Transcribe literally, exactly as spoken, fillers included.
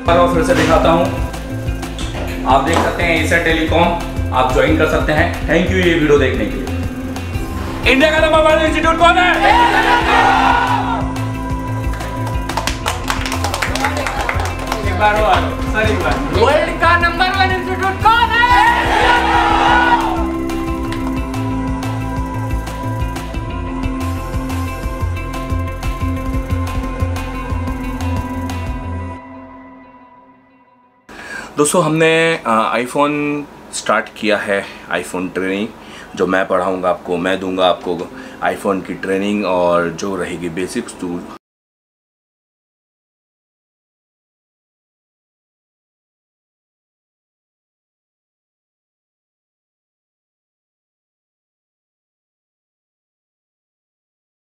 और फिर से दिखाता हूँ, आप देख सकते हैं एशिया टेलीकॉम, आप ज्वाइन कर सकते हैं। थैंक यू ये वीडियो देखने के लिए। इंडिया का नंबर वन इंस्टीट्यूट कौन है? एक बार और सर, एक बार, वर्ल्ड का नंबर वन इंस्टीट्यूट कौन है? दोस्तों, हमने आईफोन स्टार्ट किया है, आईफोन ट्रेनिंग जो मैं पढ़ाऊंगा आपको, मैं दूंगा आपको आईफोन की ट्रेनिंग और जो रहेगी बेसिक्स टू